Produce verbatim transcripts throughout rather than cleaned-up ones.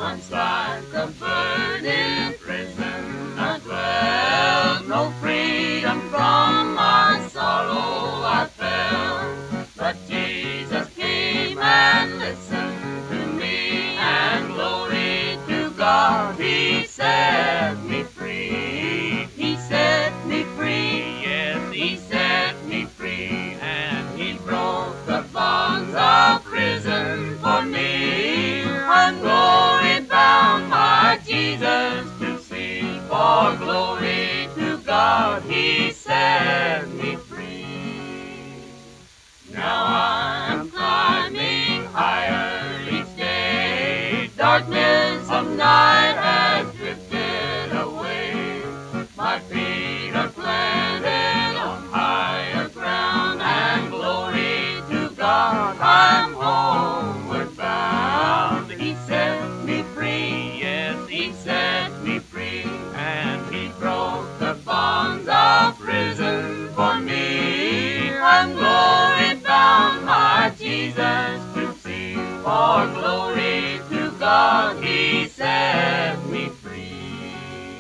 Once like a bird in prison I dwelt, no freedom from my sorrow I felt. But Jesus came and listened to me, and glory to God, He set me free. He set me free, yes, He set me free, and He broke the bonds of prison for me. And glory bound my Jesus to see, for glory to God, He set me free. Now I am climbing higher each day, darkness of night has drifted away. My feet are planted on higher ground, and glory to God, I'm homeward bound. He set me free, yes, He set me free, and He broke the bonds of prison for me. And glory bound my Jesus to see, for glory to God, He set me free.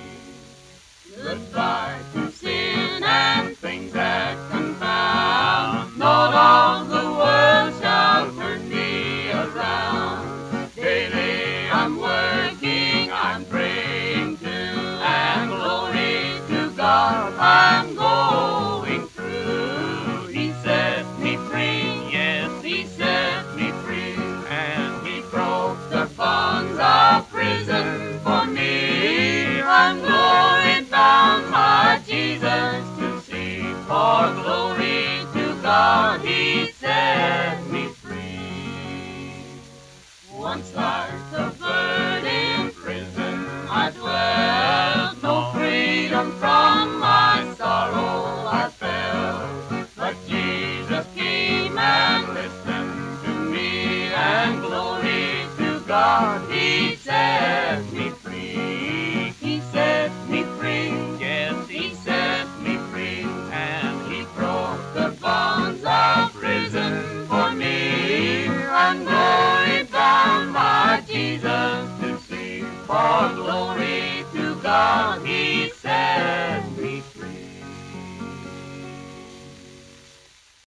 Goodbye to sin and things that confound, not all the world shall turn me around. Daily I'm working, I'm praying too, and glory to God, I'm going through. He set me free, yes, He set me free, and He broke the bonds of prison for me. And glory bound my Jesus to see, for glory to God, He set me free. Once like a